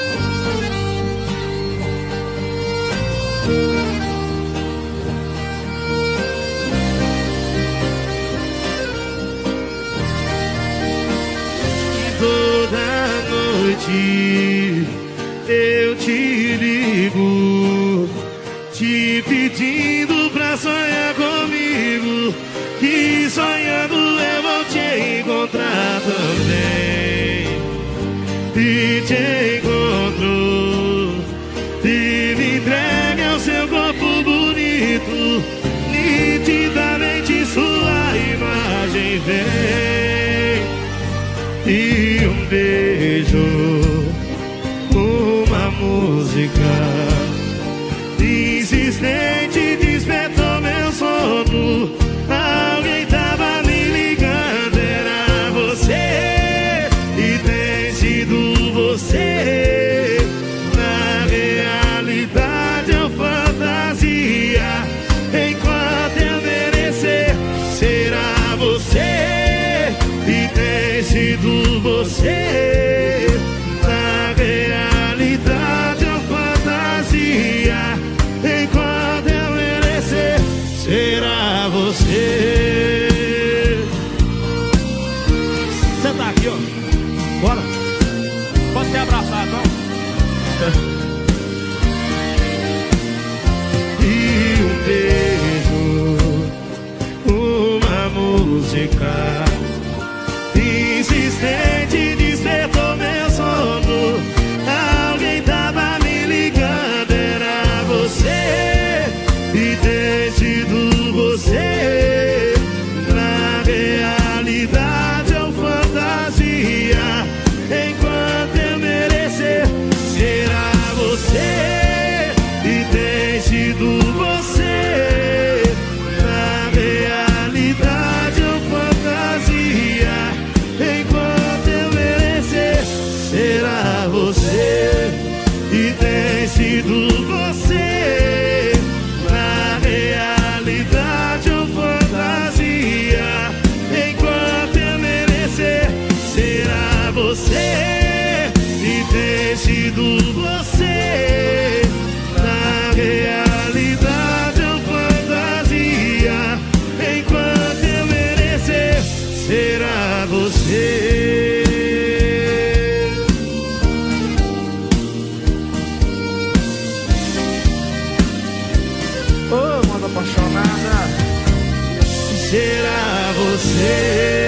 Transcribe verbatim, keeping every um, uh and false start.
Toda noite eu te ligo, te pedindo pra sonhar comigo, que sonhando eu vou te encontrar também. E te encontro, e me entregue ao seu corpo bonito, nitidamente sua imagem vem. E um beijo, uma música insistente despertou meu sono. Alguém tava me ligando, era você, e tem sido você. Na realidade ou fantasia, enquanto eu merecer, será você, e tem sido você. Na realidade ou fantasia, enquanto eu merecer, será você. Você tá aqui, ó. Bora. Pode ser abraçado, não? E um beijo, uma música insistente despertou meu sono. Alguém tava me ligando, era você, e tem sido você. Na realidade ou fantasia, enquanto eu merecer, será você, e tem sido você. Na realidade ou fantasia, enquanto eu merecer, será você, e tem sido você. Na realidade ou fantasia, enquanto eu merecer, será você, e tem sido você. Na realidade ou fantasia, enquanto eu merecer, será você. Oh, moda apaixonada, será você.